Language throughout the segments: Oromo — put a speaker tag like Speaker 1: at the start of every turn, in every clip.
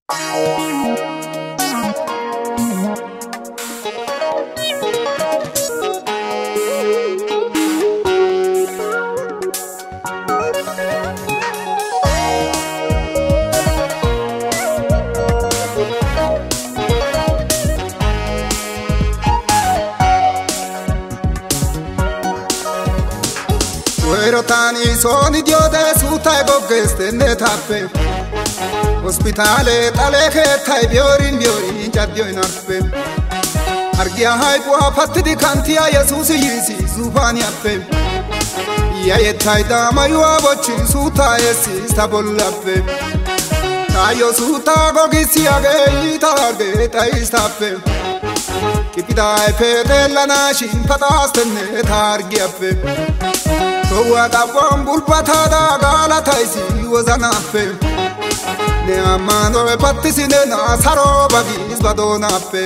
Speaker 1: Tani son idiode sutai gogeste ne tappe Ospitale tale che tai biorin giadio in arpe Argia hai bua fatti di cantia Jesus yisi zubani appe Ia tai da mayua voci suta esi sta bollappe Taio suta gogisi age itage tai stappe Kipidai fedella nashin patastene targi appe Towa da bombul patada gala taisi wazanape Ne amano e pattisine na saroba gis badonape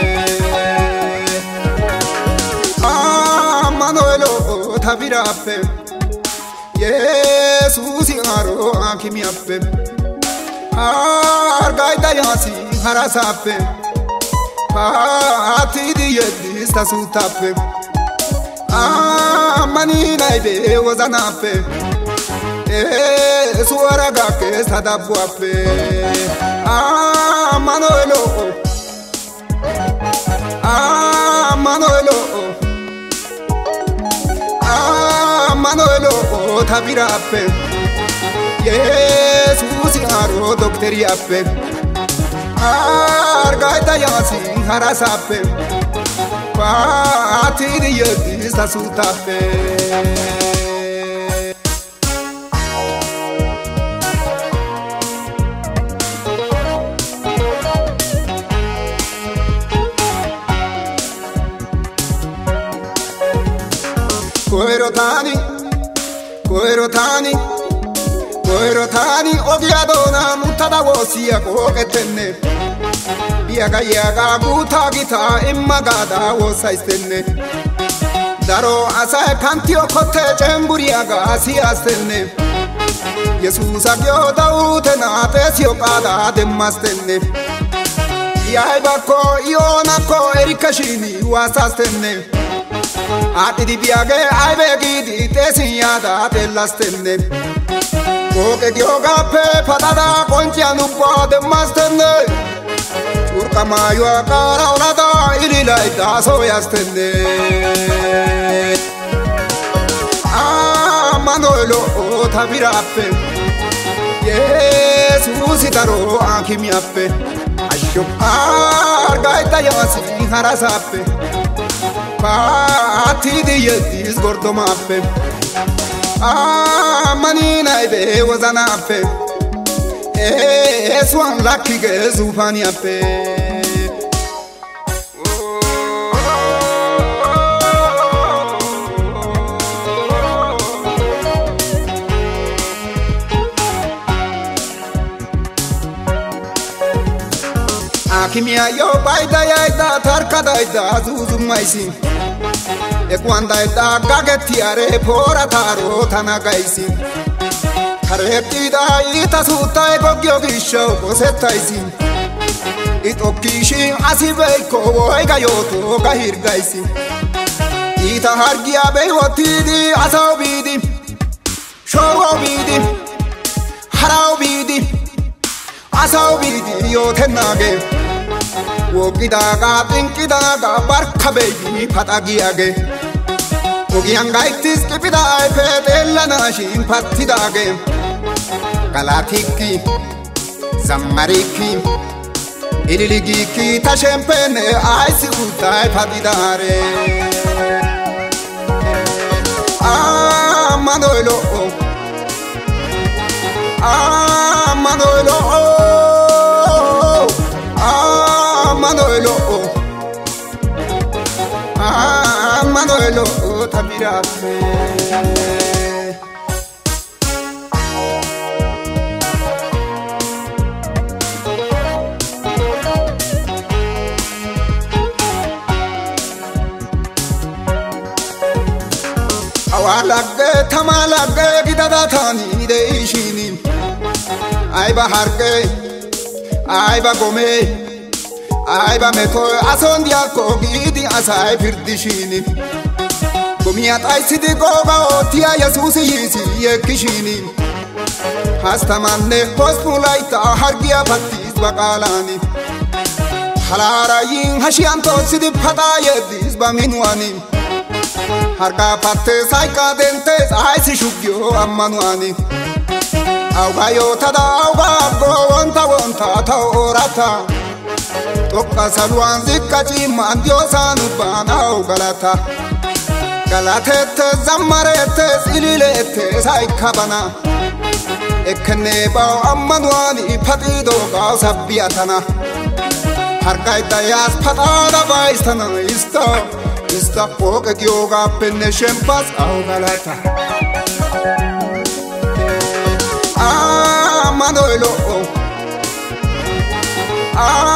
Speaker 1: Manuelo tabirape Jesus aro akimiape Argaida yasi harasape Pati di yedis tasutape Mani naibe wazanape suara gake sadabuape Manuelo Manuelo tabirape Jesus aro docteriape Argaita yasi harasape Pati di yedis tasutape Koerotani ogiadona mutada wosia koketenne Yaga buta gita immagada wosaistenne Daro asa kantio kote chemburiaga siastenne Jesus agyo dautena tesio kada demastenne Yai bako ionako erikashini wasastenne Ati di biage aibegi di tesiada telastenne Koke gyogape patada konchianu demastenne Urkamayo akara orada ililai daso yastenne Manuelo tabirape Jesus itaro akimiape Asho argaita yasi harasape Pati di yedis gordomape Mani naibe wazanape Swan lucky girls who funny up Akimia yo baida yaida tarkadaida zuzumaisi Equandaida gagetiare pora taro tanagaisi Karetida ita suta ego gyogisho kosetaisi Itokishi asibeiko woiga yoto gahirgaisi Ita hargia beihotidi asaubidi Showobidi Haraubidi Asaubidi yotenage Wogidaga tinkidaga barkabeidi patagiage Ogiangaitis kipidai pedella nashin patidage Galatiki, Zammariki, Ililigiki, Tashempene, Aisi utai padidare Manuelo Manuelo tabirape Awalagge tamalagge gidada tani de ishini Ay baharge ayba gome ayba meto ason diakko gidi asay firdishini gomiya taysidi goga otiya yesusi yisi yekishini hastamanne hosmulayta hargiya pattis baqalani halara yin hashiyanto sidi pada yedis baminwani harga patte sayka dentes aysi shugyo ammanuani awgayo tada awgago wonta taorata tokka saluan zikkaci mandiyosanu banaw galata galatete zammarete ililete sayka bana ekkene baw ammanuani patido gaw sabbiyatana hargayda yas patada baystana ista poke gyoga penne shempas aw galata Manoilo